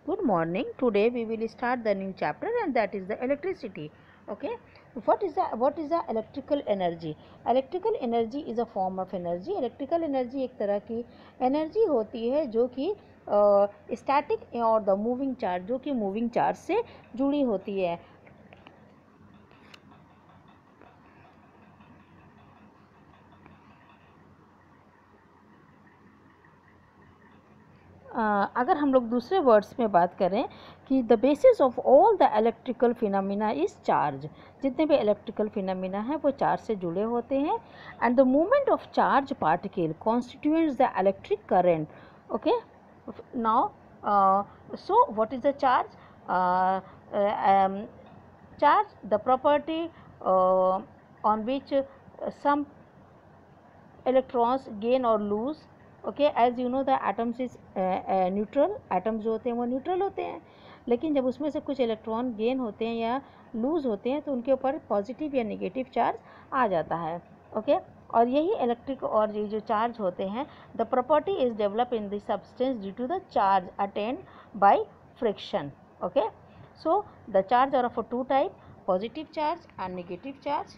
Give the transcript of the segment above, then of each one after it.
Good morning. Today we will start the new chapter, and that is the electricity. Okay. What is the electrical energy? Electrical energy is a form of energy. Electrical energy एक तरह की energy होती है जो कि static और the moving charge, जो कि moving charge से जुड़ी होती है. अगर हम लोग दूसरे वर्ड्स में बात करें कि the basis of all the electrical phenomena is charge. जितने भी इलेक्ट्रिकल फिनोमिना हैं वो चार्ज से जुड़े होते हैं. And the movement of charge particle constitutes the electric current. Okay. Now so what is the charge? Charge, the property on which some electrons gain or lose. Okay. As you know the atoms is neutral. Atoms जो होते हैं वो neutral होते हैं, लेकिन जब उसमें से कुछ इलेक्ट्रॉन गेन होते हैं या लूज़ होते हैं तो उनके ऊपर पॉजिटिव या नेगेटिव चार्ज आ जाता है. ओके. और यही इलेक्ट्रिक और ये जो चार्ज होते हैं, the property is develop in the substance due to the charge attend by friction. Okay. So the charge are of two type, positive charge and negative charge.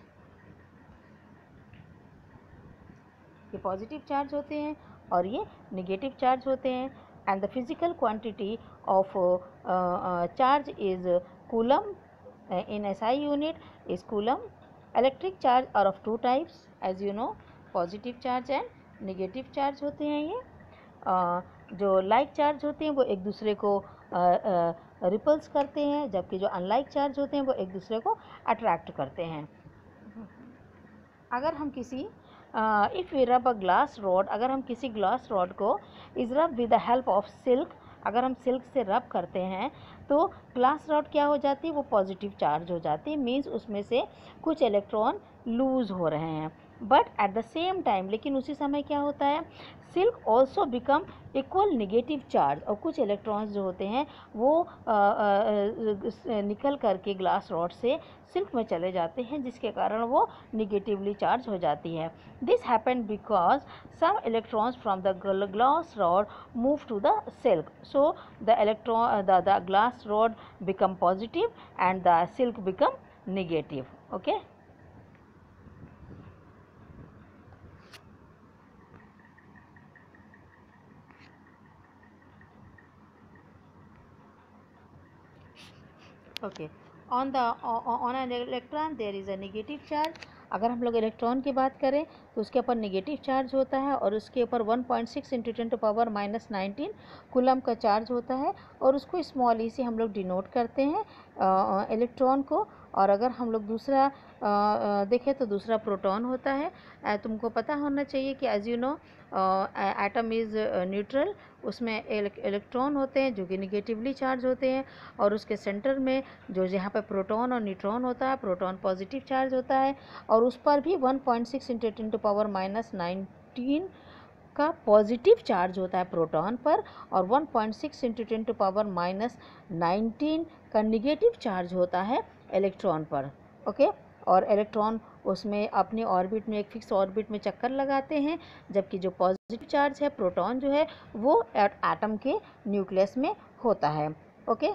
ये पॉजिटिव चार्ज होते हैं और ये नेगेटिव चार्ज होते हैं. And the physical quantity of charge is coulomb. In SI unit is coulomb. Electric charge are of two types, as you know, positive charge and negative charge होते हैं. ये जो लाइक चार्ज होते हैं वो एक दूसरे को रिपल्स करते हैं, जबकि जो अनलाइक चार्ज होते हैं वो एक दूसरे को अट्रैक्ट करते हैं. अगर हम किसी इफ़ वी रब अ ग्लास रॉड, अगर हम किसी ग्लास रॉड को is rub with the help of silk, अगर हम सिल्क से रब करते हैं तो ग्लास रॉड क्या हो जाती है? वो पॉजिटिव चार्ज हो जाती है. मीन्स उसमें से कुछ इलेक्ट्रॉन लूज़ हो रहे हैं. But at the same time, लेकिन उसी समय क्या होता है, silk also become equal negative charge. और कुछ इलेक्ट्रॉन्स जो होते हैं वो निकल करके ग्लास रॉड से सिल्क में चले जाते हैं, जिसके कारण वो निगेटिवली चार्ज हो जाती है. This happen because some electrons from the glass rod move to the silk. So the glass rod become positive and the silk become negative. Okay. Okay. On an electron there is a negative charge. अगर हम लोग electron की बात करें तो उसके ऊपर negative charge होता है और उसके ऊपर 1.6 इंटू 10⁻⁻19 कूलम का चार्ज होता है, और उसको स्मॉल ई से हम लोग डिनोट करते हैं इलेक्ट्रॉन को. और अगर हम लोग दूसरा देखें तो दूसरा प्रोटॉन होता है. तुमको पता होना चाहिए कि as you know atom is neutral. उसमें इलेक्ट्रॉन होते हैं जो कि निगेटिवली चार्ज होते हैं, और उसके सेंटर में जो यहाँ पे प्रोटॉन और न्यूट्रॉन होता है, प्रोटॉन पॉजिटिव चार्ज होता है, और उस पर भी 1.6 इंटू 10⁻⁻19 का पॉजिटिव चार्ज होता है प्रोटॉन पर, और 1.6 इंटू 10⁻⁻19 का निगेटिव चार्ज होता है इलेक्ट्रॉन पर. ओके. और इलेक्ट्रॉन उसमें अपने ऑर्बिट में एक फिक्स ऑर्बिट में चक्कर लगाते हैं, जबकि जो पॉजिटिव चार्ज है प्रोटॉन जो है वो एटम के न्यूक्लियस में होता है. Okay.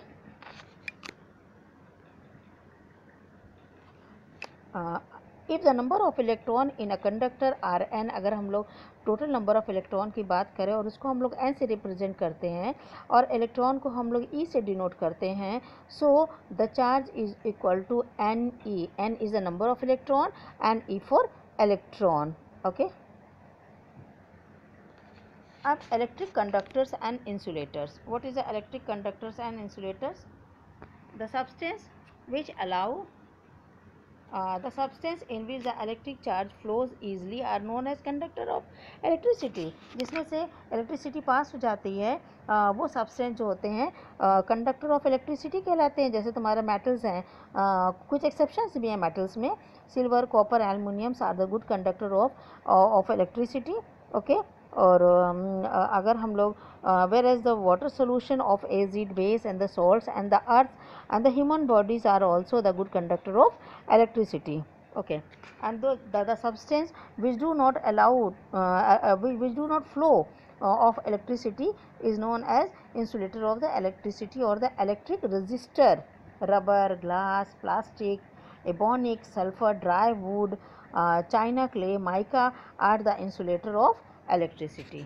If the number of electron in a conductor are n, अगर हम लोग टोटल नंबर ऑफ इलेक्ट्रॉन की बात करें और उसको हम लोग एन से रिप्रेजेंट करते हैं और इलेक्ट्रॉन को हम लोग ई से डिनोट करते हैं, so the charge is equal to n e. N is the number of electron and e for electron. Okay. अब electric conductors and insulators. What is the electric conductors and insulators? The substance which allow the substance in which the electric charge flows easily are known as conductor of electricity. जिसमें से electricity pass हो जाती है वो substance जो होते हैं conductor of electricity कहलाते हैं. जैसे तुम्हारे मेटल्स हैं, कुछ एक्सेप्शंस भी हैं मेटल्स में. Silver, copper, aluminiums are the good conductor of electricity. Okay. और अगर हम लोग whereas the water solution of acid, base and the salts and the earth and the human bodies are also the good conductor of electricity. Okay, and the substance which do not allow which do not flow of electricity is known as insulator of the electricity or the electric resistor. Rubber, glass, plastic, ebonic, sulfur, dry wood, china, clay, mica are the insulator of electricity.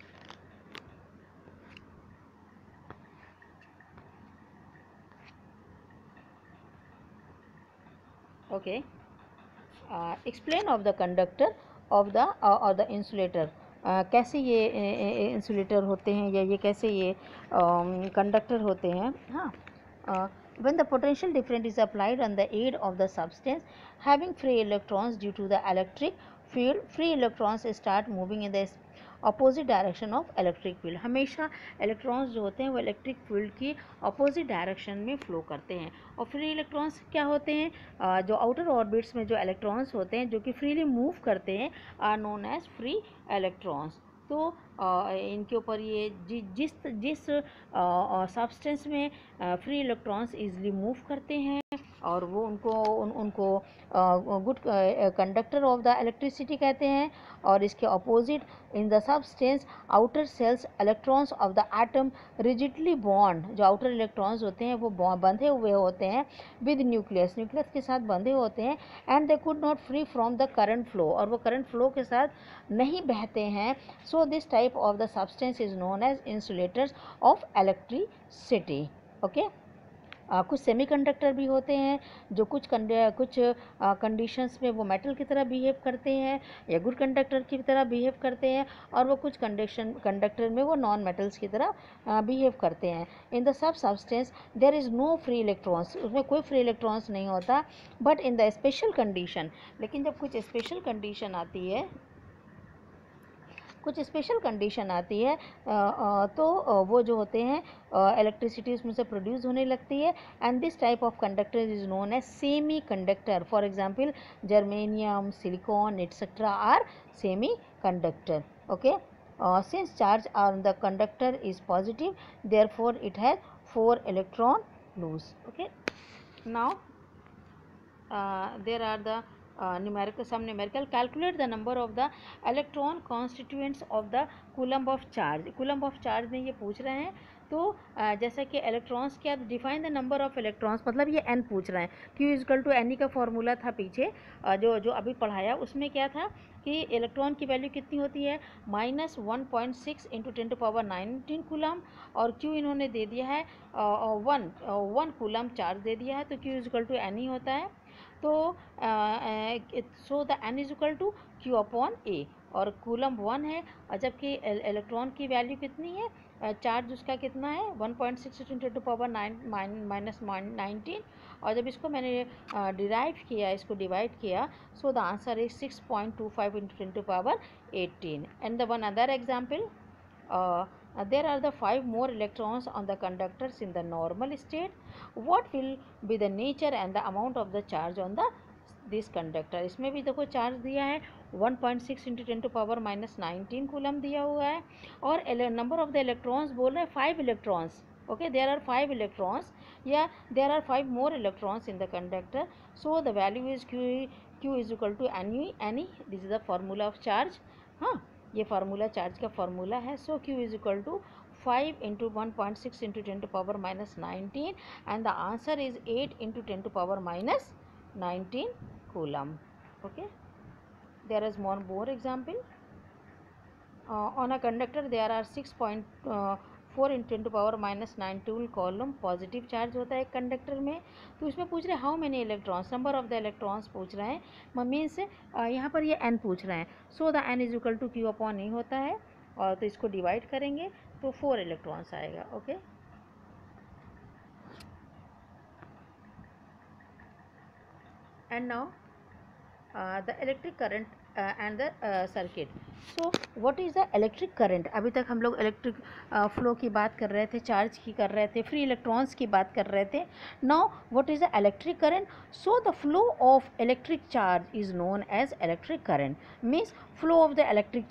Okay. Explain of the conductor of the or the insulator. कैसे ये insulator होते हैं या ये कैसे ये conductor होते हैं. हाँ, when the potential difference is applied on the aid of the substance having free electrons due to the electric field, free electrons start moving in the opposite direction of electric field. हमेशा electrons जो होते हैं वो electric field की opposite direction में flow करते हैं. और फ्री इलेक्ट्रॉन्स क्या होते हैं, जो आउटर ऑर्बिट्स में जो इलेक्ट्रॉन्स होते हैं जो कि फ्रीली मूव करते हैं are known as free electrons. तो इनके ऊपर ये जिस सब्सटेंस में फ्री इलेक्ट्रॉन्स इजीली मूव करते हैं और वो उनको good conductor of the electricity कहते हैं. और इसके opposite in the substance outer shells electrons of the atom rigidly bond, जो आउटर इलेक्ट्रॉन्स होते हैं वो बंधे हुए होते हैं विद न्यूक्लियस के साथ बंधे होते हैं. And they could not free from the current flow, और वो करंट फ्लो के साथ नहीं बहते हैं. So this type of the substance is known as insulators of electricity. Okay. कुछ सेमीकंडक्टर भी होते हैं जो कुछ कंडीशंस में वो मेटल की तरह बिहेव करते हैं या गुड कंडक्टर की तरह बिहेव करते हैं, और वो कुछ कंडक्टर में वो नॉन मेटल्स की तरह बिहेव करते हैं. In the substance there is no free electrons, उसमें कोई फ्री इलेक्ट्रॉन्स नहीं होता. But in the special condition, लेकिन जब कुछ स्पेशल कंडीशन आती है तो वो जो होते हैं इलेक्ट्रिसिटी उसमें से प्रोड्यूस होने लगती है. And this type of conductor is known as semiconductor. For example germanium, silicon etcetera are semiconductor. Okay. Since charge on the conductor is positive therefore it has 4 electron loose. Okay. Now there are the numerical calculate the number of the electron constituents of the coulomb of charge में ये पूछ रहे हैं. तो जैसा कि electrons क्या define the number of electrons, मतलब ये n पूछ रहे हैं. Q इजकल टू एन का फॉर्मूला था पीछे जो अभी पढ़ाया, उसमें क्या था कि इलेक्ट्रॉन की वैल्यू कितनी होती है -1.6 इंटू 10⁻19 कूलम, और Q इन्होंने दे दिया है 1 कूलम चार्ज दे दिया है, तो Q इजकल टू एन ही होता है. तो so the n is equal to Q upon A, और कूलम 1 है, और जबकि इलेक्ट्रॉन की वैल्यू कितनी है, चार्ज उसका कितना है 1.6 × 10⁻19, और जब इसको मैंने डिराइव किया, इसको डिवाइड किया, so the answer is 6.25 × 10⁻18. And the one other example, there are the 5 more electrons on the conductors in the normal state. What will be the nature and the amount of the charge on this conductor? इसमें भी देखो charge दिया है 1.6 × 10⁻19 coulomb दिया हुआ है, और number of the electrons बोल रहे हैं 5 electrons. Okay, there are 5 electrons. Yeah, there are 5 more electrons in the conductor. So the value is Q is equal to Ne. This is the formula of charge. हाँ, ये formula charge का formula है. So Q is equal to 5 × 1.6 × 10⁻19 and the answer is 8 × 10⁻19 coulomb. Okay. There is one more example. On a conductor there are 6.4 × 10⁻19 coulomb positive charge होता है एक conductor में. तो इसमें पूछ रहे हैं how many electrons, number of the electrons पूछ रहे हैं. मीन्स यहाँ पर ये n पूछ रहे हैं. So the n is equal to Q upon E होता है, और तो इसको डिवाइड करेंगे तो 4 इलेक्ट्रॉन्स आएगा. Okay. And now the electric current and the circuit. So what is the electric current. अभी तक हम लोग इलेक्ट्रिक फ्लो की बात कर रहे थे, चार्ज की कर रहे थे, फ्री इलेक्ट्रॉन्स की बात कर रहे थे. Now what is the electric current. So the flow of electric charge is known as electric current. Means flow of the electric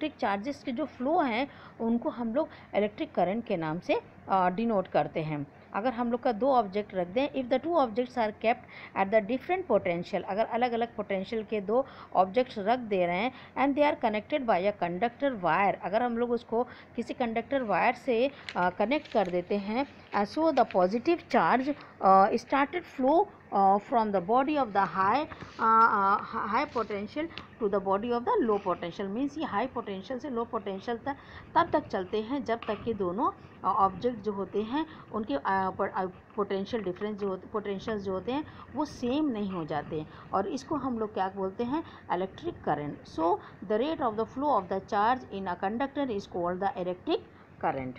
charges के जो फ्लो हैं उनको हम लोग इलेक्ट्रिक करंट के नाम से डिनोट करते हैं. अगर हम लोग का दो ऑब्जेक्ट रख दें, if the two objects are kept at the different potential, अगर अलग अलग पोटेंशियल के दो ऑब्जेक्ट्स रख दे रहे हैं and they are connected by a conductor wire, अगर हम लोग उसको किसी कंडक्टर वायर से कनेक्ट कर देते हैं, so the positive charge started flow from the body of the high potential to the body of the low potential, means ये हाई पोटेंशियल से लो पोटेंशियल तब तक चलते हैं जब तक कि दोनों ऑब्जेक्ट जो होते हैं उनके पोटेंशियल डिफरेंस जो होते पोटेंशियल जो होते हैं वो सेम नहीं हो जाते हैं, और इसको हम लोग क्या बोलते हैं, electric current. So the rate of the flow of the charge in a conductor is called the electric current.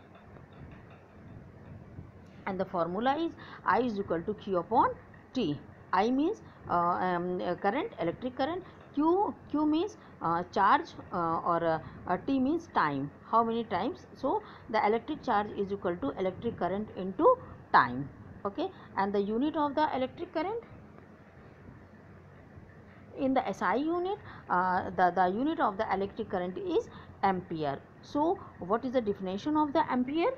And the formula is I is equal to Q upon T. I means current, electric current. Q means charge, or T means time, how many times. So the electric charge is equal to electric current into time. Okay, and the unit of the electric current in the SI unit, the unit of the electric current is ampere. So what is the definition of the ampere?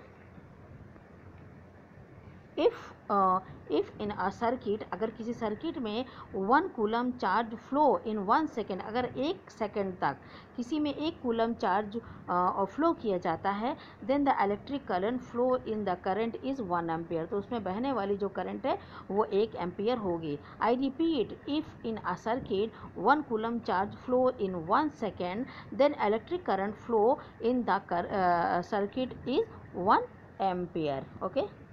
if in a circuit, अगर किसी circuit में 1 coulomb charge flow in 1 second, अगर 1 second तक किसी में 1 coulomb charge flow किया जाता है, then the electric current flow in the current is 1 ampere, तो उसमें बहने वाली जो करंट है वो 1 एम्पियर होगी. I repeat, if in a circuit 1 coulomb charge flow in 1 second, then electric current flow in the circuit is 1 ampere. Okay.